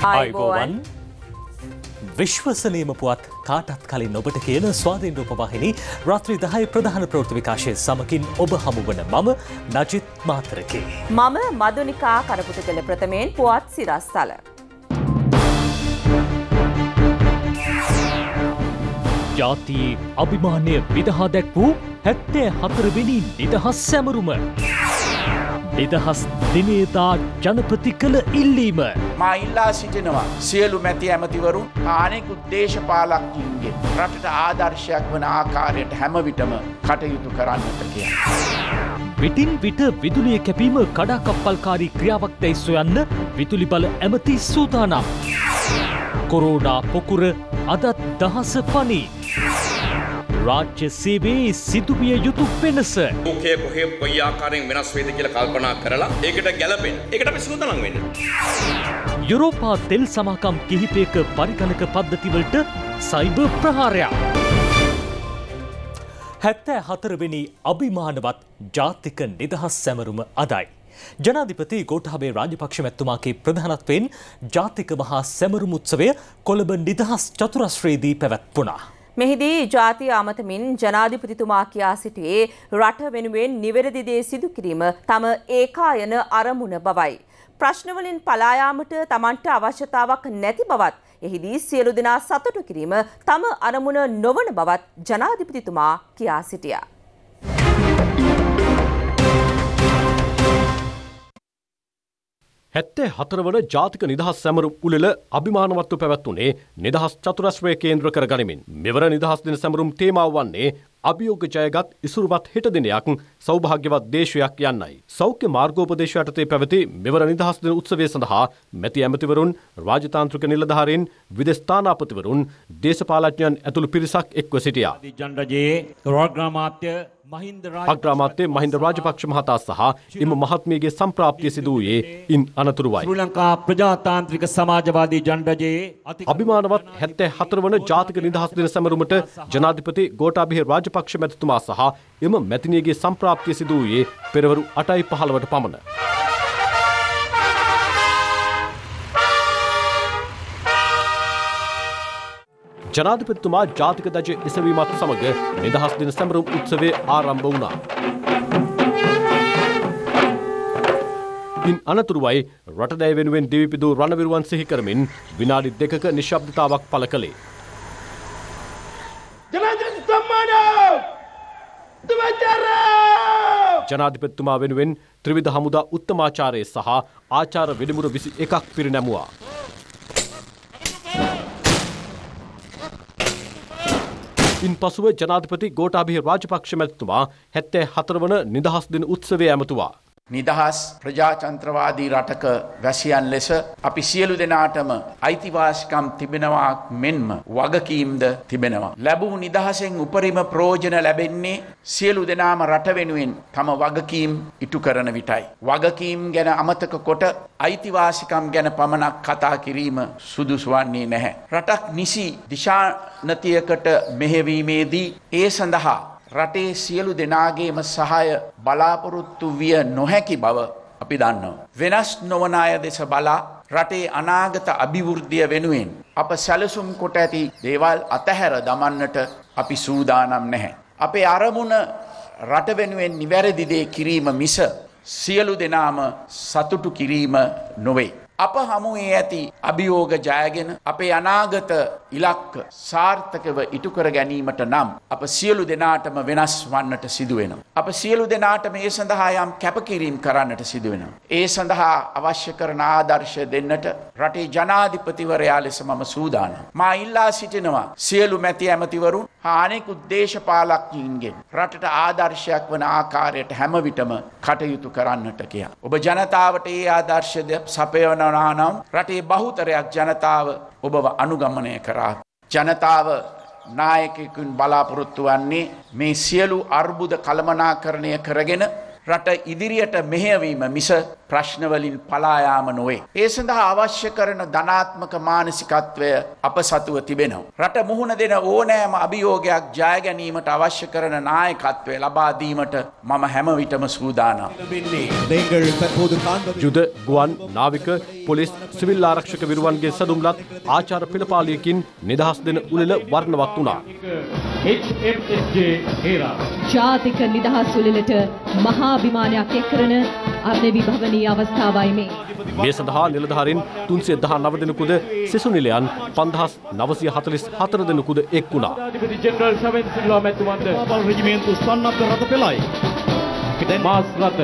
ආයුබෝවන් විශ්වසනීයම පුවත් කාටත් කලින් ඔබට කියන ස්වාධීන රූපවාහිනී රාත්‍රී 10 ප්‍රධාන ප්‍රවෘත්ති විකාශය සමගින් ඔබ හමුවන මම නජිත් මාතරකේ. මම මදුනිකා කරපුටකල ප්‍රථමයෙන් පුවත් සිරස්තල. ජාතියේ අභිමානය විදහා දැක් වූ 74 වෙනි නිදහස් සැමරුම. නිදහස් දිනේදා ජනපති කළ ඉල්ලීම. මා ඉල්ලා සිටිනවා සියලු මැති ඇමතිවරු අනෙකුත් දේශපාලකයන්ගේ රටට ආදර්ශයක් වන ආකාරයට හැම විටම කටයුතු කරන්නට කියලා. විටින් විට විදුලිය කැපීම කඩාකප්පල්කාරී ක්‍රියාවක් දැයි සොයන්න විදුලි බල ඇමති සූදානම්. කොරෝනා පොකුර අදත් දහස පනී. රාජ්‍ය සේවයේ සිදුවිය යුතු වෙනස. මොකේ කොහේ කොයි ආකාරයෙන් වෙනස් වේද කියලා කල්පනා කරලා ඒකට ගැළපෙන්න. ඒකට අපි සූදානම් වෙන්න. යුරෝපා තෙල් සමාගම් කිහිපයක පරිගණක පද්ධතිවලට සයිබර් ප්‍රහාරයක්. 74 වෙනි අභිමානවත් ජාතික නිදහස් සැමරුම අදයි. ජනාධිපති ගෝඨාභය රාජපක්ෂ මැතිතුමාගේ ප්‍රධානත්වයෙන් ජාතික මහා සැමරුම් උත්සවය කොළඹ නිදහස් චතුරස්‍රයේදී පැවැත්වුණා. මෙහිදී ජාතිය අමතමින් ජනාධිපතිතුමා කියා සිටියේ රට වෙනුවෙන් නිවැරදි දේ සිදු කිරීම තම ඒකායන අරමුණ බවයි. ප්‍රශ්නවලින් පලා යාමට Tamanට අවශ්‍යතාවක් නැති බවත් එහිදී සියලු දෙනා සතුටු කිරීම තම අරමුණ නොවන බවත් ජනාධිපතිතුමා කියා සිටියා. හැත්තේ 4 වන ජාතික නිදහස් සැමරුම් උළෙල අභිමානවත්ව පැවැත්වුණේ නිදහස් චතුරස්‍රය කේන්ද්‍ර කර ගනිමින්. මෙවර නිදහස් දින සැමරුම් තේමාව වන්නේ අභියෝග ජයගත් ඉසුරුවත් හෙට දිනයක් සෞභාග්‍යවත් දේශයක් යන්නයි. සෞඛ්‍ය මාර්ගෝපදේශ යටතේ පැවති මෙවර නිදහස් දින උත්සවය සඳහා මැති ඇමතිවරුන්, රාජතාන්ත්‍රික නිලධාරීන්, විදේශ තානාපතිවරුන්, දේශපාලඥයන් ඇතුළු පිරිසක් එක්ව සිටියා. අග්‍රාමාත්‍ය මහින්ද රාජපක්ෂ මහතා සහ එම මහත්මියගේ සම්ප්‍රාප්තිය සිදු වූයේ ඉන් අනතුරුවයි. ශ්‍රී ලංකා ප්‍රජාතාන්ත්‍රික සමාජවාදී ජනරජයේ අභිමානවත් 74 වන ජාතික නිදහස් දින සැමරුමට ජනාධිපති ගෝඨාභය රාජපක්ෂ මැතිතුමා සහ එම මැතිනියගේ සම්ප්‍රාප්තිය සිදු වූයේ පෙරවරු 8:15ට පමණ. ජනාධිපතිතුමා ජාතික ධජය එසවීමත් සමග නිදහස් දින සැමරුම් උත්සවය ආරම්භ වුණා. ඉන් අනතුරුවයි රටදැය වෙනුවෙන් දිවිපිදූ රණවිරුවන් සිහි කරමින් විනාඩි 2ක නිශ්ශබ්දතාවක් පළ කළේ. ජනාධිපතිතුමා වෙනුවෙන් ත්‍රිවිධ හමුදා උත්තමාචාර්ය සහ ආචාර්ය වෙඩිමුර 21ක් පිරිනැමුවා. ඉන් පසුව ජනාධිපති ගෝඨාභය රාජපක්ෂ මැතිතුමා 74 වන නිදහස් දින උත්සවය ඇමතුවා. නිදහස් ප්‍රජාතන්ත්‍රවාදී රටක වැසියන් ලෙස අපි සියලු දෙනාටම අයිතිවාසිකම් තිබෙනවා මෙන්ම වගකීම්ද තිබෙනවා. ලැබූ නිදහසෙන් උපරිම ප්‍රයෝජන ලැබෙන්නේ සියලු දෙනාම රට වෙනුවෙන් තම වගකීම් ඉටු කරන විටයි. වගකීම් ගැන අමතක කොට අයිතිවාසිකම් ගැන පමණක් කතා කිරීම සුදුසු වන්නේ නැහැ. රටක් නිසි දිශානතියකට මෙහෙවීමේදී ඒ සඳහා රටේ සියලු දෙනාගේම සහාය බලාපොරොත්තු විය නොහැකි බව අපි දන්නවා. වෙනස් නොවන අය දෙස බලා රටේ අනාගත අභිවෘද්ධිය වෙනුවෙන් අප සැලසුම් කොට ඇති දේවල් අතහැර දමන්නට අපි සූදානම් නැහැ. අපේ අරමුණ රට වෙනුවෙන් නිවැරදි දේ කිරීම මිස සියලු දෙනාම සතුටු කිරීම නොවේ. අප හමුවේ ඇති අභියෝග ජයගෙන අපේ අනාගත ඉලක්ක සාර්ථකව ඉටු කර ගැනීමට නම් අප සියලු දෙනාටම වෙනස් වන්නට සිදු වෙනවා. අප සියලු දෙනාටම ඒ සඳහා යම් කැපකිරීම කරන්නට සිදු වෙනවා. ඒ සඳහා අවශ්‍ය කරන ආදර්ශ දෙන්නට රටේ ජනාධිපතිවරයා ලෙස මම සූදානම්. මා ඉල්ලා සිටිනවා සියලු මැති ඇමතිවරුන් අනෙකුත් දේශපාලකයන්ගෙන් රටට ආදර්ශයක් වන ආකාරයට හැම විටම කටයුතු කරන්නට කියලා. ඔබ ජනතාවට ඒ ආදර්ශය සපයවනවා නම් රටේ බහුතරයක් ජනතාව ඔබව අනුගමනය කරා. ජනතාව නායකයෙකුන් බලාපොරොත්තු වන්නේ මේ සියලු අර්බුද කළමනාකරණය කරගෙන රට ඉදිරියට මෙහෙයවීම මිස ප්‍රශ්නවලින් පලා යාම නොවේ. ඒ සඳහා අවශ්‍ය කරන ධනාත්මක මානසිකත්වය අප සතුව තිබෙනවා. රට මුහුණ දෙන ඕනෑම අභියෝගයක් ජය ගැනීමට අවශ්‍ය කරන නායකත්වය ලබා දීමට මම හැම විටම සූදානම්. යුද ගුවන් නාවික පොලිස් සිවිල් ආරක්ෂක විරුවන්ගේ සැදුම්ලත් ආචාර පෙළපාලියකින් නිදහස් දෙන උළෙල වර්ණවත් වුණා. HMSJ හේරා ජාතික නිදහස් උළෙලට මහා විමානයක් එක්කරන අර්ධවි භවනී අවස්ථාවයි මේ. මේ සඳහා නිලධාරීන් 319 දෙනෙකුද සිසු නිලයන් 5944 දෙනෙකුද එක් වුණා. අධිපති ජෙනරල් ශවෙන් සිල්වා මැතිතුමන්ද බල රෙජිමේන්තු සන්නද්ධ රථ පෙළයි. මාස් රථ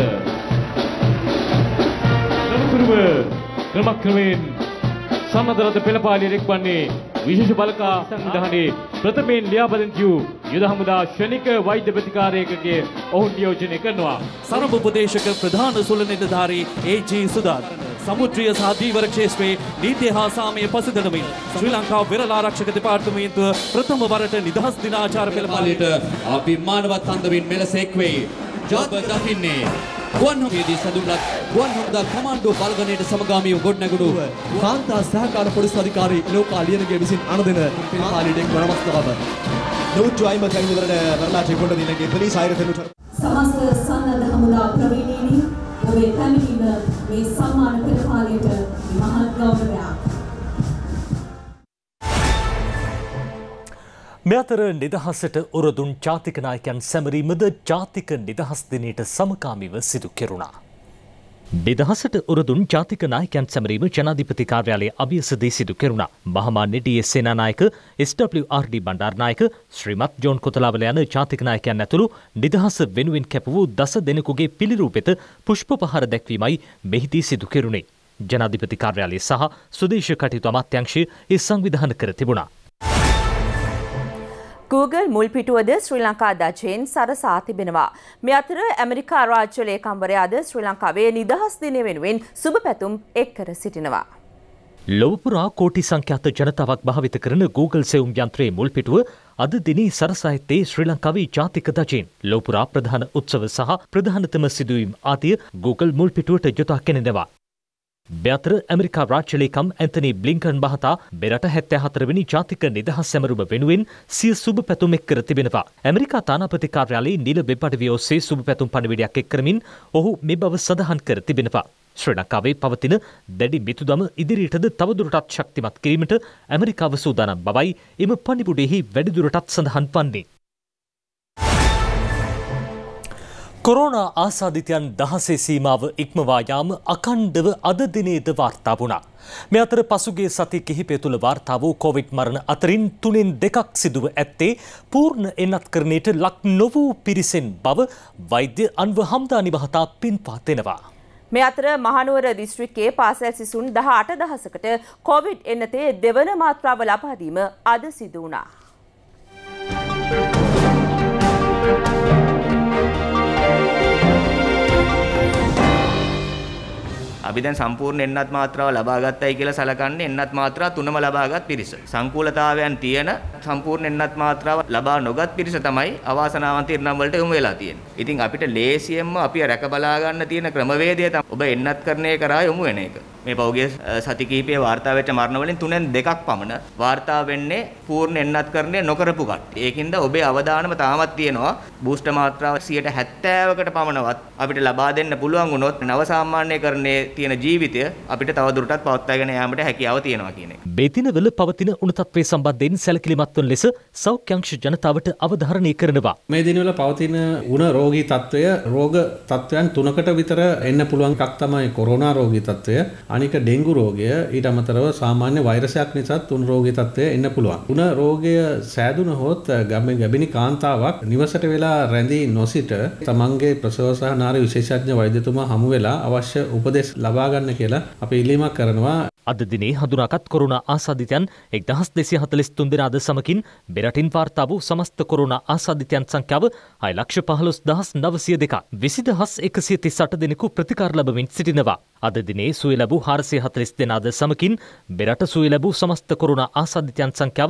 ක්‍රමක්‍රමයෙන් සන්නද්ධ රථ පෙළපාලිය එක්වන්නේ විශේෂ බලකා සංවිධානයේ ප්‍රථමයෙන් ලියාපදිංචි වූ යුද හමුදා ශ්‍රනික වෛද්‍ය ප්‍රතිකාරයකගේ ඔවුන් නියෝජනය කරනවා. සරඹ උපදේශක ප්‍රධාන සුළු නිලධාරී ඒ.ජී. සුදාත් සමුද්‍රීය සහ ධීවර ක්ෂේත්‍රයේ නීතිය හා සාමය පසුදැනමින් ශ්‍රී ලංකා වෙරළ ආරක්ෂක දෙපාර්තමේන්තුව ප්‍රථම වරට නිදහස් දිනාචාර පෙළපාලියට අපි මානවත් අන්දමින් මෙලෙස එක්වෙයි. ඔබ දකින්නේ ගුවන්හමුදාදී සඳුන්ලත් ගුවන් හමුදා කමාන්ඩෝ බල්ගණයට සමගාමීව ගොඩනැගුණු කාන්තා සහකාර පොලිස් අධිකාරී ලෝකා ලියනගේ විසින් අනුදෙන පෙළපාලියට එක් වන අවස්ථාව. නූට්ටු 50 வரலாற்றை கொண்டது இலங்கை போலீஸ் 1000 සමස්ත සන්නද්ධ හමුදා ප්‍රවීණීනි ඔබේ පැමිණීම මේ සම්මාන පෙළපාලියට මහත් ගෞරවයක්. මේ අතර නිදහසට උරදුන් ජාතික නායකයන් සැමරීමද ජාතික නිදහස් දිනයට සමකාමීව සිදු කෙරුණා. නිදහසට උරදුන් ජාතික නායකයන් සැමරීම ජනාධිපති කාර්යාලයේ අභියසදී සිදු කෙරුණා. මහමාන්‍ය ඩී.එස්. සේනානායක, එස්.ඩබ්ලිව්.ආර්.ඩී. බණ්ඩාරනායක, ශ්‍රීමත් ජෝන් කොතලාවල යන ජාතික නායකයන් ඇතුළු නිදහස වෙනුවෙන් කැප වූ දස දෙනෙකුගේ පිළිරූපෙත පුෂ්ප පහර දැක්වීමයි මෙහිදී සිදු කෙරුණේ. ජනාධිපති කාර්යාලය සහ ස්වදේශ කටයුතු අමාත්‍යාංශය ඒ සංවිධානය කර තිබුණා. Google මුල්පිටුවද ශ්‍රී ලංකා දජයෙන් සරසා තිබෙනවා. මේ අතර ඇමරිකා රාජ්‍ය ලේකම්වරයාද ශ්‍රී ලංකාවේ නිදහස් දිනය වෙනුවෙන් සුබ පැතුම් එක් කර සිටිනවා. ලොව පුරා කෝටි සංඛ්‍යාත ජනතාවක් භාවිත කරන Google සෙවුම් යන්ත්‍රයේ මුල්පිටුව අද දිනේ සරසා ඇත්තේ ශ්‍රී ලංකාවේ ජාතික දජයෙන්. ලොව පුරා ප්‍රධාන උත්සව සහ ප්‍රධානතම සිදුවීම් ආදිය Google මුල්පිටුවට යොදා කෙනෙනවා. බැතර ඇමරිකා රාජ්‍ය ලේකම් ඇන්තනි බ්ලින්කන් මහතා බෙරට 74 වෙනි ජාතික නිදහස් සැමරුම වෙනුවෙන් සිය සුබ පැතුම් එක් කර තිබෙනවා. ඇමරිකා තානාපති කාර්යාලයේ නිල වෙබ් අඩවිය ඔස්සේ සුබ පැතුම් පණිවිඩයක් එක් කරමින් ඔහු මේ බව සඳහන් කර තිබෙනවා. ශ්‍රී ලංකාවේ පවතින දැඩි මිතුදම ඉදිරියටද තවදුරටත් ශක්තිමත් කිරීමට ඇමරිකාව සූදානම් බවයි එම පණිවුඩෙහි වැඩිදුරටත් සඳහන් වන්නේ. කොරෝනා ආසාදිතයන් දහසේ සීමාව ඉක්මවා යාම අඛණ්ඩව අද දිනේද වාර්තා වුණා. මේ අතර පසුගිය සති කිහිපය තුළ වාර්තා වූ කොවිඩ් මරණ අතරින් 3/2ක් සිදුව ඇත්තේ පූර්ණ එන්නත්කරණයට ලක් නොවූ පිරිසෙන් බව වෛද්‍ය අන්ව හම්දානි මහතා පින්පා දෙනවා. මේ අතර මහනුවර දිස්ත්‍රික්කයේ පාසල් සිසුන් 18,000කට කොවිඩ් එන්නතේ දෙවන මාත්‍රාව ලබා දීම අද සිදු වුණා. අපි දැන් සම්පූර්ණ එන්නත් මාත්‍රාව ලබා ගත්තයි කියලා සලකන්නේ එන්නත් මාත්‍රා 3ම ලබාගත් පිරිස. සංකූලතාවයන් තියෙන සම්පූර්ණ එන්නත් මාත්‍රාව ලබා නොගත් පිරිස තමයි අවාසනාවන්ත ඉරණම් වලට යොමු වෙලා තියෙන්නේ. ඉතින් අපිට ලේසියෙන්ම අපි රැක බලා ගන්න තියෙන ක්‍රමවේදය තමයි ඔබ එන්නත්කරණය කරා යොමු වෙන එක. මේ පෞද්ගලික සති කිහිපයේ වාර්තා වෙච්ච මරණ වලින් 3/2ක් පමණ වාර්තා වෙන්නේ පූර්ණ එන්නත්කරණය නොකරපු කට්ටිය. ඒකින්ද ඔබේ අවධානම තාමත් තියෙනවා බූස්ටර් මාත්‍රාව 70%කට පමණවත් අපිට ලබා දෙන්න පුළුවන් වුණොත් නව සාමාන්‍යකරණයේ තියෙන ජීවිතය අපිට තවදුරටත් පවත්වාගෙන යාමට හැකියාව තියෙනවා කියන එක. මේ දිනවල පවතින උණුතත්වයේ සම්බන්ධයෙන් සැලකිලිමත් වන ලෙස සෞඛ්‍යංශ ජනතාවට අවධාරණය කරනවා. මේ දිනවල පවතින උණ රෝගී තත්වය රෝග තත්වයන් 3කට විතර එන්න පුළුවන් එකක් තමයි කොරෝනා රෝගී තත්වය. අනික ඩෙන්ගු රෝගය ඊට අමතරව සාමාන්‍ය වෛරසයක් නිසාත් උණ රෝගී තත්වය එන්න පුළුවන්. උණ රෝගය සෑදුනහොත් ගැබිනි කාන්තාවක් නිවසට වෙලා රැඳී නොසිට තමන්ගේ ප්‍රසව සහ නාරි විශේෂඥ වෛද්‍යතුමා හමු වෙලා අවශ්‍ය උපදෙස් ලබා ගන්න කියලා අපි ඉල්ලීමක් කරනවා. අද දිනේ හඳුනාගත් කොරෝනා ආසාදිතයන් 1243 දෙනාද සමගින් බෙරටින් වාර්තා වූ සමස්ත කොරෝනා ආසාදිතයන් සංඛ්‍යාව 6,15,902ක් 20,138 දෙනෙකු ප්‍රතිකාර ලැබමින් සිටිනවා. අද දිනේ සුවය ලැබූ 440 දෙනාද සමගින් බෙරට සුවය ලැබූ සමස්ත කොරෝනා ආසාදිතයන් සංඛ්‍යාව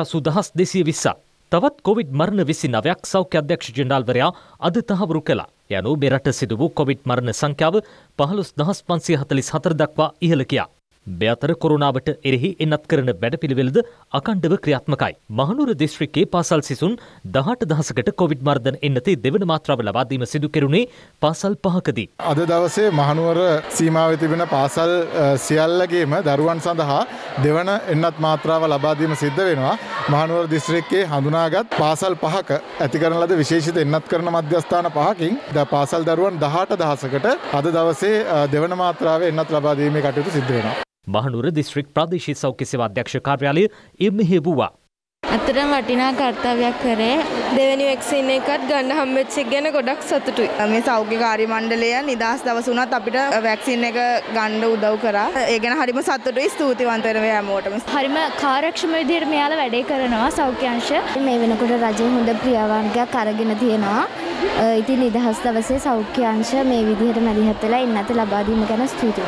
5,80,220ක්. තවත් කොවිඩ් මරණ 29ක් සෞඛ්‍ය අධ්‍යක්ෂ ජෙනරාල්වරයා අද තහවුරු කළා. යනු මෙරට සිදු වූ කොවිඩ් මරණ සංඛ්‍යාව 15544 දක්වා ඉහළ ගියා. මේ අතර කොරෝනාවට එරෙහි එන්නත් කරන වැඩපිළිවෙළද අඛණ්ඩව ක්‍රියාත්මකයි. මහනුවර දිස්ත්‍රික්කයේ පාසල් සිසුන් 18000කට කොවිඩ් මර්ධන එන්නතේ දෙවන මාත්‍රාව ලබා දීම සිදු කෙරුණේ පාසල් 5කදී. අද දවසේ මහනුවර සීමාවේ තිබෙන පාසල් සියල්ලගේම දරුවන් සඳහා දෙවන එන්නත් මාත්‍රාව ලබා දීම සිද්ධ වෙනවා. මහනුවර දිස්ත්‍රික්කයේ හඳුනාගත් පාසල් 5ක ඇති කරන ලද විශේෂිත එන්නත් කරන මධ්‍යස්ථාන 5කින් පාසල් දරුවන් 18000කට අද දවසේ දෙවන මාත්‍රාවේ එන්නත් ලබා දීමේ කටයුතු සිද්ධ වෙනවා. මහනුවර දිස්ත්‍රික් ප්‍රාදේශීය සෞඛ්‍ය සේවා අධ්‍යක්ෂ කාර්යාලය මෙහෙයුවා. අතරම වටිනා කාර්යයක් කරේ දෙවෙනි වැක්සින් එකත් ගන්න හම්බෙච්ච එක ගැන ගොඩක් සතුටුයි. මේ සෞඛ්‍ය කාර්ය මණ්ඩලය නිදහස් දවස් වුණත් අපිට වැක්සින් එක ගන්න උදව් කරා. ඒ ගැන හරිම සතුටුයි. ස්තුතිවන්ත වෙනවා හැමෝටම. හරිම කාර්යක්ෂම විදිහට මෙයාලා වැඩේ කරනවා සෞඛ්‍ය අංශ. මේ වෙනකොට රජය හොඳ ක්‍රියාමාර්ගයක් අරගෙන තියෙනවා. ඉතින් නිදහස් දවසේ සෞඛ්‍ය අංශ මේ විදිහට මැදිහත් වෙලා ඉන්නත ලබා දීම ගැන ස්තුතියි.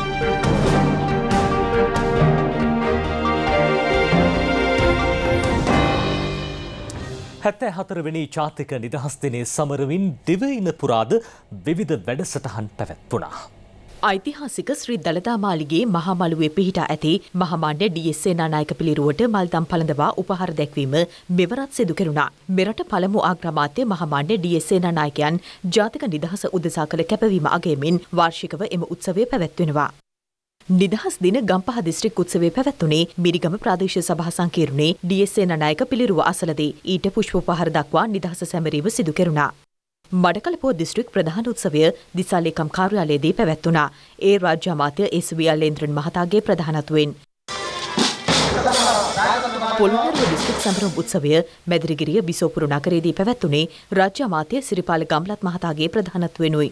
74 වෙනි ජාතික නිදහස් දිනයේ සමරමින් දිවයින පුරාද විවිධ වැඩසටහන් පැවැත්වුණා. ඓතිහාසික ශ්‍රී දළදා මාලිගයේ මහා මළුවේ පිහිටා ඇති මහාමාන්‍ය ඩී.එස්. සේනානායක පිළිරුවට මල්දම් පළඳවා උපහාර දැක්වීම මෙවරත් සිදු කෙරුණා. මෙරට පළමු අග්‍රාමාත්‍ය මහාමාන්‍ය ඩී.එස්. සේනානායකයන් ජාතික නිදහස උදෙසා කළ කැපවීම අගයමින් වාර්ෂිකව එම උත්සවය පැවැත්වෙනවා. නිදහස් දින ගම්පහ දිස්ත්‍රික් උත්සවයේ පැවැත්වුණේ මිරිගම ප්‍රාදේශීය සභා සංකීර්ණයේ ඩී.එස්. සේනානායක පිළිරුව අසලදී ඊට පුෂ්ප උපහාර දක්වා නිදහස සැමරීම සිදු කෙරුණා. මඩකලපුව දිස්ත්‍රික් ප්‍රධාන උත්සවය දිසා ලේකම් කාර්යාලයේදී පැවැත්වුණා. ඒ රාජ්‍ය අමාත්‍ය එස්.වී. අල්ලේන්ද්‍රන් මහතාගේ ප්‍රධානත්වයෙන්. පොළොන්නරුව දිස්ත්‍රික් සමරුම් උත්සවය මැදිරිගිරිය බිසෝපුර නගරයේදී පැවැත්වුණේ රාජ්‍ය අමාත්‍ය සිරිපාල ගම්ලත් මහතාගේ ප්‍රධානත්වයෙනුයි.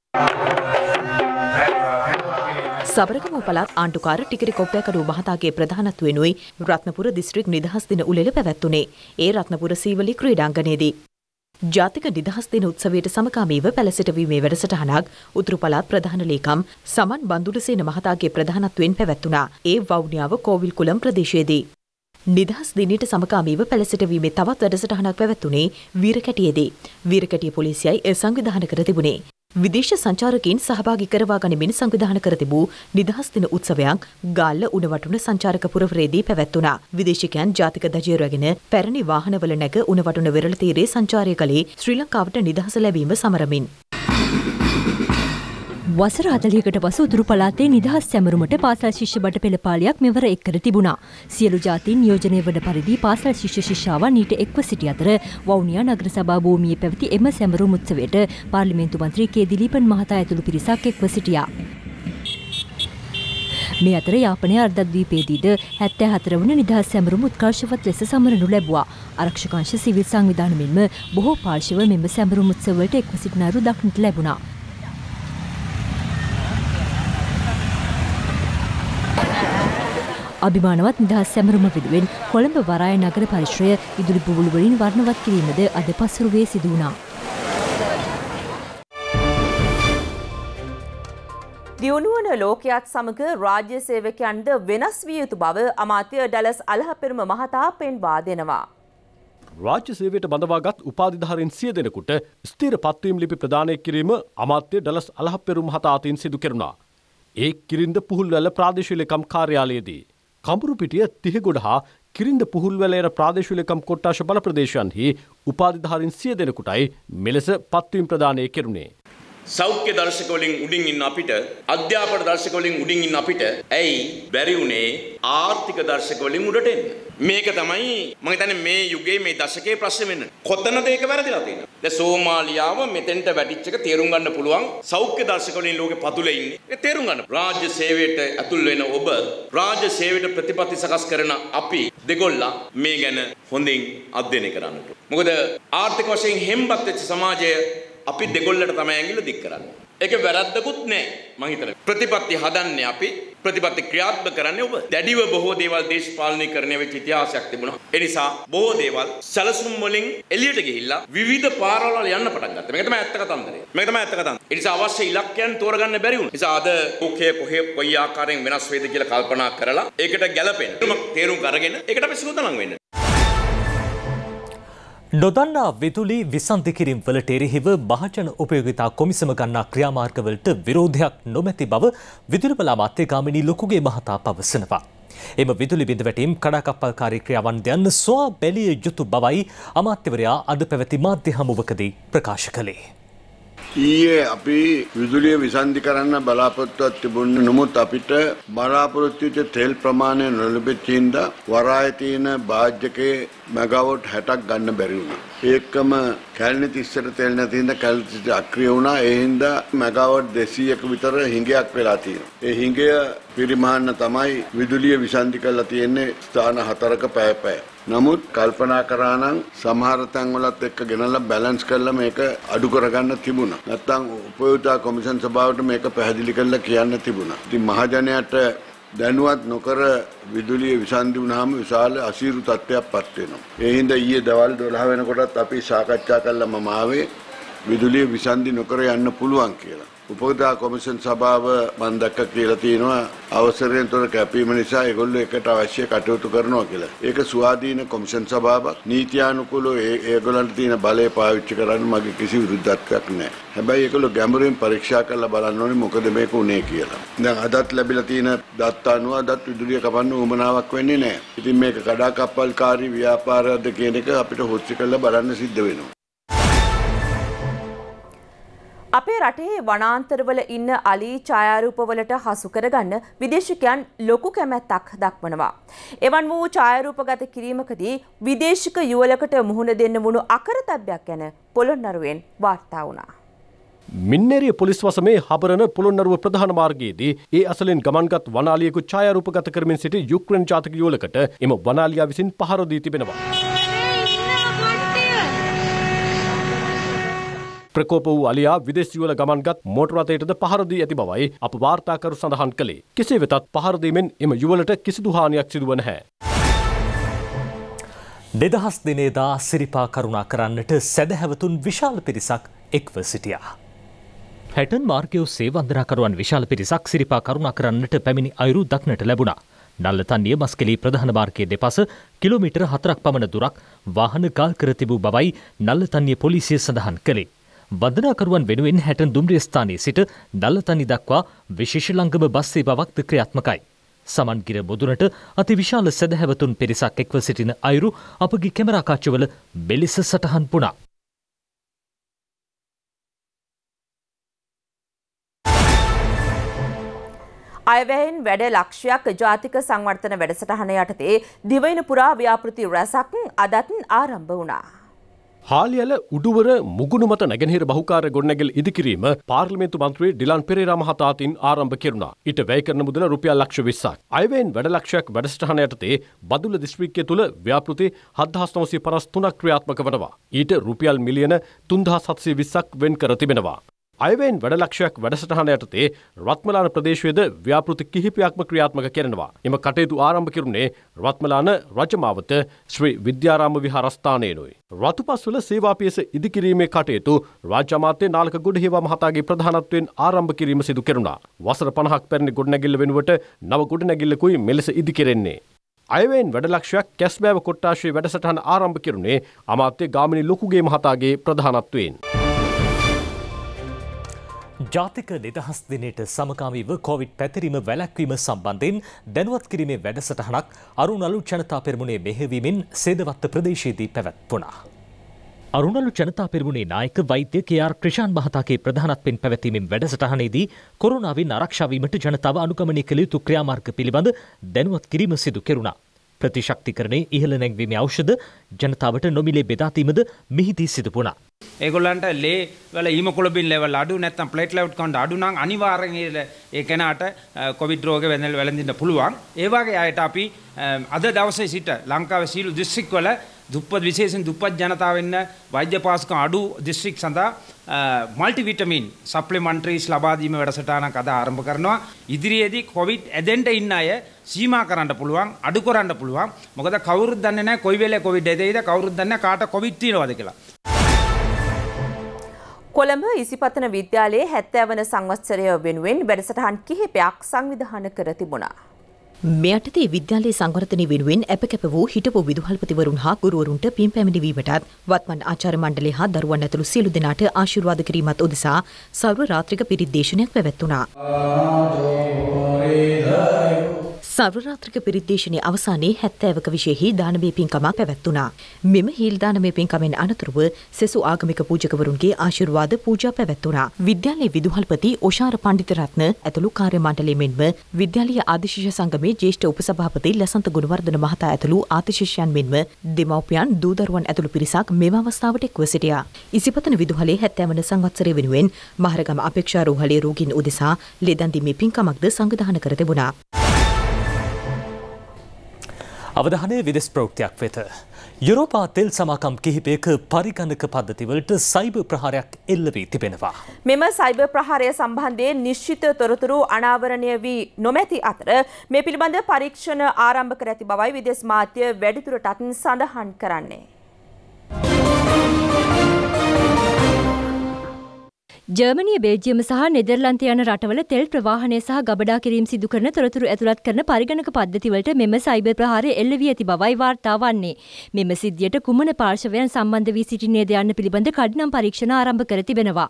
සබරගමුව පළාත් ආණ්ඩුකාර ටිකිරි කොප්පයකඩුව මහතාගේ ප්‍රධානත්වයෙනුයි රත්නපුර දිස්ත්‍රික් නිදහස් දින උළෙල පැවැත්වුණේ. ඒ රත්නපුර සීවලි ක්‍රීඩාංගණයේදී. ජාතික නිදහස් දින උත්සවයට සමගාමීව පැලසිටවීමේ වැඩසටහනක් උතුරු පළාත් ප්‍රධාන ලේකම් සමන් බන්දුලසේන මහතාගේ ප්‍රධානත්වයෙන් පැවැත්වුණා. ඒ වවුනියාව කෝවිල්කුලම් ප්‍රදේශයේදී. නිදහස් දිනයට සමගාමීව පැලසිටවීමේ තවත් වැඩසටහනක් පැවැත්වුණේ වීරකැටියේදී. වීරකැටිය පොලිසියයි එය සංවිධානය කර තිබුණේ. විදේශ සංචාරකයන් සහභාගී කරවා ගනිමින් සංවිධානය කර තිබූ නිදහස් දින උත්සවයක් ගාල්ල උණවටුන සංචාරක පුරවරයේදී පැවැත්වුණා. විදේශිකයන් ජාතික දජය රැගෙන පැරණි වාහනවල නැග උණවටුන වෙරළ තීරයේ සංචාරය කළේ ශ්‍රී ලංකාවට නිදහස ලැබීම සමරමින්. වසර 40කට පසු උතුරු පළාතේ නිදහස් සැමරුමට පාසල් ශිෂ්‍ය බඩ පෙළපාලියක් මෙවර එක් කර තිබුණා. සියලු ජාතීන් නියෝජනය වන පරිදි පාසල් ශිෂ්‍ය ශිෂ්‍යාවන් ඊට එක්ව සිටි අතර වවුනියා නගර සභා භූමියේ පැවති එම සැමරුම් උත්සවයට පාර්ලිමේන්තු මන්ත්‍රී කේ දිලීපන් මහතා ඇතුළු පිරිසක් එක්ව සිටියා. මේ අතර යාපනයේ අර්ධද්වීපයේදීද 74 වන නිදහස් සැමරුම උත්කර්ෂවත් ලෙස සමරනු ලැබුවා. ආරක්ෂක අංශ සිවිල් සංවිධාන මෙන්ම බොහෝ පාර්ශව මෙම සැමරුම් උත්සවවලට එක්ව සිටින අයුරු දක්නට ලැබුණා. අභිමානවත් නිදහස් සැමරුම වෙනුවෙන් කොළඹ වරාය නගර පරිශ්‍රය විදුලි බුබුළු වලින් වර්ණවත් කිරීමද අද පසුරුවේ සිදු වුණා. දියුණුවන ලෝකයාත් සමග රාජ්‍ය සේවකයන්ද වෙනස් විය යුතු බව අමාත්‍ය ඩලස් අලහපෙරුම මහතා පෙන්වා දෙනවා. රාජ්‍ය සේවයට බඳවාගත් උපාධිධාරීන් 100 දෙනෙකුට ස්ථිර පත්වීම් ලිපි ප්‍රදානය කිරීම අමාත්‍ය ඩලස් අලහපෙරුම මහතා අතින් සිදු කෙරුණා. ඒ කිරින්ද පුහුල්වැල ප්‍රාදේශීය ලේකම් කාර්යාලයේදී කඹුරුපිටිය තිහගොඩ හා කිරින්ද පුහුල්වැල යන ප්‍රාදේශීය ලේකම් කොට්ටාශ බල ප්‍රදේශයන්හි උපාධිධාරීන් 100 දෙනෙකුටයි මෙලෙස පත්වීම් ප්‍රදානය කෙරුණේ. සෞඛ්‍ය දර්ශක වලින් උඩින් ඉන්න අපිට අධ්‍යාපන දර්ශක වලින් උඩින් ඉන්න අපිට ඇයි බැරි උනේ ආර්ථික දර්ශක වලින් උඩට එන්න? මේක තමයි මම හිතන්නේ මේ යුගයේ මේ දශකයේ ප්‍රශ්නේ වෙන්නේ. කොතනද ඒක වැරදිලා තියෙන්නේ? දැන් සෝමාලියාව මෙතෙන්ට වැටිච්ච එක තේරුම් ගන්න පුළුවන් සෞඛ්‍ය දර්ශක වලින් ලෝකේ පතුලේ ඉන්නේ. ඒක තේරුම් ගන්න. රාජ්‍ය සේවයට ඇතුල් වෙන ඔබ රාජ්‍ය සේවයට ප්‍රතිපත්ති සකස් කරන අපි දෙගොල්ලා මේ ගැන හොඳින් අධ්‍යයනය කරන්නට. මොකද ආර්ථික වශයෙන් හෙම්බත් වෙච්ච සමාජය අපි දෙගොල්ලට තමයි ඇඟිල්ල දික් කරන්නේ. ඒක වැරද්දකුත් නෑ මං හිතන්නේ. ප්‍රතිපත්ති හදන්නේ අපි, ප්‍රතිපත්ති ක්‍රියාත්මක කරන්නේ ඔබ. දැඩිව බොහෝ දේවල් දේශපාලනීකරණය වෙච්ච ඉතිහාසයක් තිබුණා. ඒ නිසා බොහෝ දේවල් සැලසුම් වලින් එළියට ගිහිල්ලා විවිධ පාරවල් වල යන්න පටන් ගත්තා. මේක තමයි ඇත්ත කතන්දරය. මේක තමයි ඇත්ත කතන්දරය. ඒ නිසා අවශ්‍ය ඉලක්කයන් තෝරගන්න බැරි වුණා. ඒ නිසා අද කොයි ආකාරයෙන් වෙනස් වේද කියලා කල්පනා කරලා ඒකට ගැළපෙන තේරුම් අරගෙන ඒකට අපි සූදානම් වෙන්න. නොදන්නා විදුලි විසන්ධි කිරීම් වලට එරෙහිව මහජන උපයෝගිතා කොමිසම ගන්නා ක්‍රියාමාර්ගවලට විරෝධයක් නොමැති බව විදුලි බල අමාත්‍ය ගාමිණී ලොකුගේ මහතා පවසනවා. එම විදුලි බිඳවැටීම් කඩාකප්පල්කාරී ක්‍රියාවන්දයන් සොයා බැලිය යුතු බවයි අමාත්‍යවරයා අද පැවති මාධ්‍ය හමුවකදී ප්‍රකාශ කළේ. ඊයේ අපි විදුලිය විසන්ධි කරන්න බලාපොරොත්තුවක් තිබුණේ. නමුත් අපිට බලාපොරොත්තු වෙච්ච තෙල් ප්‍රමාණය නොලැබෙච්ච හින්දා වරායේ තියෙන භාජ්‍යකේ මෙගාවොට් 60ක් ගන්න බැරි වුණා. ඒකම කැලණි 30ට තෙල් නැති හින්දා කැලණි 30 අක්‍රිය වුණා. ඒ හින්දා මෙගාවොට් 200ක විතර හිඟයක් වෙලා තියෙනවා. ඒ හිඟය පරිමාණ තමයි විදුලිය විසන්ධි කරලා තියෙන්නේ ස්ථාන 4ක පැය. නමුත් කල්පනා කරා නම් සමහර තැන්වලත් එක්ක ගෙනල්ලා බැලන්ස් කරලා මේක අඩු කරගන්න තිබුණා. නැත්තම් උපයෝගිතා කොමිෂන් සභාවට මේක පැහැදිලි කරලා කියන්න තිබුණා. ඉතින් මහජනයාට දැනුවත් නොකර විදුලිය විසන්ධි වුණාම විශාල අසීරු තත්ත්වයක්පත් වෙනවා. ඒ හින්දා ඊයේ දවල් 12 වෙනකොටත් අපි සාකච්ඡා කළා මම ආවේ විදුලිය විසන්ධි නොකර යන්න පුළුවන් කියලා. උපයෝගිතා කොමිෂන් සභාව මම දැක්ක කියලා තියෙනවා අවසරයෙන් තොර කැපීම නිසා ඒගොල්ලෝ එකට අවශ්‍ය කටයුතු කරනවා කියලා. ඒක ස්වාධීන කොමිෂන් සභාවක්. නීතියානුකූලව ඒගොල්ලන්ට තියෙන බලය පාවිච්චි කරන්න මගේ කිසි විරුද්ධත්වයක් නැහැ. හැබැයි ඒගොල්ලෝ ගැඹුරින් පරීක්ෂා කරලා බලන්න ඕනේ මොකද මේක උනේ කියලා. දැන් අදත් ලැබිලා තියෙන දත්ත අනුව අදත් විදුලිය කපන්න උවමනාවක් වෙන්නේ නැහැ. ඉතින් මේක කඩාකප්පල්කාරී ව්‍යාපාරයක්ද කියන එක අපිට හොච්චි කරලා බලන්න සිද්ධ වෙනවා. අපේ රටේ වනාන්තරවල ඉන්න අලී ඡායාරූපවලට හසු කරගන්න විදේශිකයන් ලොකු කැමැත්තක් දක්වනවා. එවන් වූ ඡායාරූපගත කිරීමකදී විදේශික යුවලකට මුහුණ දෙන්න වුණු අකරතැබ්බයක් ගැන පොළොන්නරුවෙන් වාර්තා වුණා. මින්නේරිය පොලිස් වසමේ හබරන පොළොන්නරුව ප්‍රධාන මාර්ගයේදී ඒ අසලෙන් ගමන්ගත් වනාලියෙකු ඡායාරූපගත කරමින් සිටි යුක්‍රේන ජාතික යුවලකට එම වනාලියා විසින් පහර දී තිබෙනවා. ප්‍රකෝප වූ අලියා විදේශ යුවල ගමන්ගත් මෝටර රථයටද පහර දී ඇති බවයි අප වාර්තාකරු සඳහන් කළේ. කෙසේ වෙතත් පහර දීමෙන් එම යුවලට කිසිදු හානියක් සිදුව නැහැ. 2000 දිනේදා සිරිපා කරුණා කරන්නට සැදැහැවතුන් විශාල පිරිසක් එක්ව සිටියා. හැටන් මාර්ගය ඔස්සේ වන්දනාකරුවන් විශාල පිරිසක් සිරිපා කරුණා කරන්නට පැමිණි අයුරු දක්නට ලැබුණා. නල්ලතන්නිය මස්කෙලී ප්‍රධාන මාර්ගයේ දෙපස කිලෝමීටර 4ක් පමණ දුරක් වාහන ගල් කර තිබූ බවයි නල්ලතන්නිය පොලිසිය සඳහන් කළේ. වන්දනාකරුවන් වෙනුවෙන් හැටන් දුම්රිය ස්ථානයේ සිට නල්ලතනි දක්වා විශේෂ ලංගම බස් සේවාවක් ක්‍රියාත්මකයි. සමන්ගිර මුදුනට අතිවිශාල සැදැහැවතුන් පිරිසක් එක්ව සිටින අයුරු අපගේ කැමරා කාචවල මෙලෙස සටහන් වුණා. අයවැයෙන් වැඩ ලක්ෂයක් ජාතික සංවර්ධන වැඩසටහන යටතේ දිවයින පුරා ව්‍යාපෘති රැසක් අදත් ආරම්භ වුණා. හාලියල උඩුවර මුගුණු මත නැගෙනහිර බහුකාර ගොඩනැගිලි ඉදිකිරීම පාර්ලිමේන්තු මන්ත්‍රී ඩිලාන් පෙරේරා මහතා අතින් ආරම්භ කෙරුණා. ඊට වැය කරන මුදල රුපියල් ලක්ෂ 20ක්. අයවැයෙන් වැඩ ලක්ෂයක් වැඩසටහන යටතේ බදුල්ල දිස්ත්‍රික්කය තුල ව්‍යාපෘති 7953ක් ක්‍රියාත්මක වනවා. ඊට රුපියල් මිලියන 3720ක් වෙන් කර තිබෙනවා. අයවැයෙන් වැඩ ලක්ෂයක් වැඩසටහන යටතේ රත්මලාන ප්‍රදේශයේද ව්‍යාපෘති කිහිපයක්ම ක්‍රියාත්මක කරනවා. එම කටයුතු ආරම්භ කෙරුණේ රත්මලාන රජමාවත ශ්‍රී විද්‍යාරාම විහාරස්ථානයේයි. රතුපස්වල සේවා පියස ඉදිකිරීමේ කටයුතු රාජ්‍ය අමාත්‍ය නාලක ගොඩහේවා මහතාගේ ප්‍රධානත්වයෙන් ආරම්භ කිරීම සිදු කෙරුණා. වසර 50ක් පැරණි ගොඩනැගිල්ල වෙනුවට නව ගොඩනැගිල්ලකුයි මෙලෙස ඉදිකෙරෙන්නේ. අයවැයෙන් වැඩ ලක්ෂයක් කැස්බෑව කොට්ටාශයේ වැඩසටහන ආරම්භ කෙරුණේ අමාත්‍ය ගාමිණී ලොකුගේ මහතාගේ ප්‍රධානත්වයෙන්. ජාතික නිදහස් දිනයට සමකාමීව කොවිඩ් පැතිරීම වැළැක්වීම සම්බන්ධයෙන් දැනුවත් කිරීමේ වැඩසටහනක් අරුණලු ජනතා පෙරමුණේ මෙහෙයවීමෙන් සේදවත්ත ප්‍රදේශයේදී පැවැත්වුණා. අරුණලු ජනතා පෙරමුණේ නායක වෛද්‍ය කේ.ආර්. ක්‍රිෂාන් මහතාගේ ප්‍රධානත්වයෙන් පැවැත්වීමෙන් වැඩසටහනේදී කොරෝනාවෙන් ආරක්ෂා වීමට ජනතාව අනුගමනය කළ යුතු ක්‍රියාමාර්ග පිළිබඳ දැනුවත් කිරීම සිදු කෙරුණා. ප්‍රතිශක්තිකරණයේ ඉහළ නැංවීමේ ඖෂධ ජනතාවට නොමිලේ බෙදා දීමද මෙහිදී සිදු වුණා. ඒගොල්ලන්ට ලේ වල හීමොග්ලොබින් ලෙවල් අඩු නැත්නම් ප්ලේට්ලට් කවුන්ට් අඩු නම් අනිවාර්යෙන් ඒ කෙනාට කොවිඩ් රෝගේ වැළඳින්න පුළුවන්. ඒ වගේ අයට අපි අද දවසේ සිට ලංකාවේ සීළු දිස්ත්‍රික්කවල දුප්පත් විශේෂයෙන් දුප්පත් ජනතාව ඉන්න වෛද්‍ය පාසුකම් අඩු දිස්ත්‍රික් සඳහා මල්ටිවිටමින් සප්ලිමන්ටරිස් ලබා දීම වැඩසටහනක් අද ආරම්භ කරනවා. ඉදිරියේදී කොවිඩ් ඇදෙන්න ඉන්න අය සීමා කරන්න පුළුවන්, අඩු කරන්න පුළුවන්. මොකද කවුරුත් දන්නේ නැහැ කොයි වෙලේ කොවිඩ් ඇදෙයිද, කවුරුත් දන්නේ නැහැ කාට කොවිඩ් තියෙනවද කියලා. කොළඹ ඉසිපතන විද්‍යාලයේ 70 වන සංවත්සරය වෙනුවෙන් වැඩසටහන් කිහිපයක් සංවිධානය කර තිබුණා. මෙයටතේ විද්‍යාලයේ සංවර්ධනය වෙනුවෙන් අපකැප වූ හිටපු විදුහල්පතිවරුන් හා ගුරුවරුන්ට පින් පැමිණවීමටත් වත්මන් ආචාර්ය මණ්ඩලය හා දරුවන් ඇතුළු සියලු දෙනාට ආශිර්වාද කිරීමත් උදෙසා සර්ව රාත්‍රික පිරිත් දේශනයක් පැවැත්වුණා. සර්ව රාත්‍රික පිරිත් දේශනයේ අවසානයේ 70ක විශේෂී දානමය පින්කමක් පැවැත්වුණා. මෙම හීල් දානමය පින්කමෙන් අනතුරුව සෙසු ආගමික පූජකවරුන්ගේ ආශිර්වාද පූජා පැවැත්වුණා. විද්‍යාලයේ විදුහල්පති ඔෂාර පණ්ඩිතරත්න ඇතුළු කාර්ය මණ්ඩලය මෙන්ම විද්‍යාලීය ආදිශිෂ්‍ය සංගමේ ජ්‍යෙෂ්ඨ උපසභාපති ලසන්ත ගුණවර්ධන මහතා ඇතුළු ආදිශිෂ්‍යයන් මෙන්ම දෙමව්පියන් දූ දරුවන් ඇතුළු පිරිසක් මෙම අවස්ථාවට එක්ව සිටියා. ඉසිපතන විදුහලේ 70 වන සංවත්සරය වෙනුවෙන් මහරගම අපේක්ෂා රෝහලේ රෝගීන් උදෙසා ලෙදන් දීමේ පින්කමක්ද සංවිධානය කර තිබුණා. අවධානය විදෙස් ප්‍රවෘත්තියක් වෙත. යුරෝපා තෙල් සමාකම් කිහිපයක පරිගණක පද්ධතිවලට සයිබර් ප්‍රහාරයක් එල්ල වී තිබෙනවා. මෙම සයිබර් ප්‍රහාරය සම්බන්ධයෙන් නිශ්චිත තොරතුරු අනාවරණය වී නොමැති අතර මේ පිළිබඳ පරීක්ෂණ ආරම්භ කර ඇති බවයි විදෙස් මාධ්‍ය වැඩිදුරටත් සඳහන් කරන්නේ. ජර්මනිය බෙල්ජියම සහ නෙදර්ලන්තය යන රටවල තෙල් ප්‍රවාහනය සහ ගබඩා කිරීම සිදු කරන තොරතුරු ඇතුළත් කරන පරිගණක පද්ධතිවලට මෙම සයිබර් ප්‍රහාරය එල්ල වී ඇති බවයි වාර්තා වන්නේ. මෙම සිද්ධියට කුමන පාර්ශවයන් සම්බන්ධ වී සිටින්නේද යන්න පිළිබඳ කඩිනම් පරීක්ෂණ ආරම්භ කර තිබෙනවා.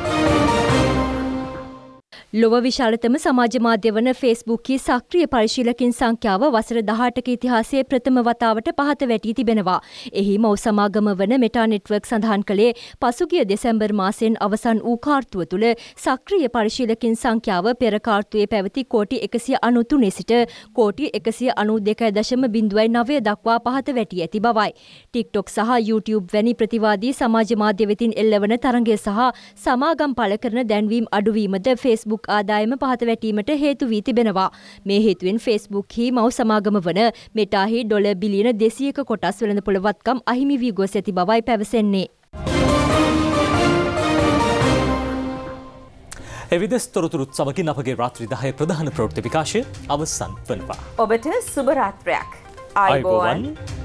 ලොව විශාලතම සමාජ මාධ්‍ය වන ෆේස්බුක්කී සක්‍රිය පරිශීලකින් සංඛ්‍යාව වසර 18ක ඉතිහාසයේ ප්‍රථම වතාවට පහත වැටී තිබෙනවා. එහි මව් සමාගම වන මෙටා නෙට්වර්ක් සඳහන් කළේ පසුගිය දෙසැම්බර් මාසයෙන් අවසන් වූ කාර්තුව තුළ සක්‍රිය පරිශීලකින් සංඛ්‍යාව පෙර කාර්තුවේ පැවති කෝටි 193 සිට කෝටි 192.09 දක්වා පහත වැටී ඇති බවයි. TikTok සහ YouTube වැනි ප්‍රතිවාදී සමාජ මාධ්‍ය වෙතින් එල්ලවන තරඟය සහ සමාගම් පළ කරන දැන්වීම් අඩුවීමද Facebook ආදායම පහත වැටීමට හේතු වී තිබෙනවා. මේ හේතුවෙන් Facebook හි මව් සමාගම වන මෙටාහි ඩොලර් බිලියන 200ක කොටස් වෙළඳපොළ වත්කම් අහිමි වී ගොස් ඇති බවයි පැවසෙන්නේ. එවිදෙස් තොරතුරුත් සමගින් අපගේ රාත්‍රී 10 ප්‍රධාන ප්‍රවෘත්ති විකාශය අවසන් වනවා. ඔබට සුබ රාත්‍රියක්. ආයුබෝවන්.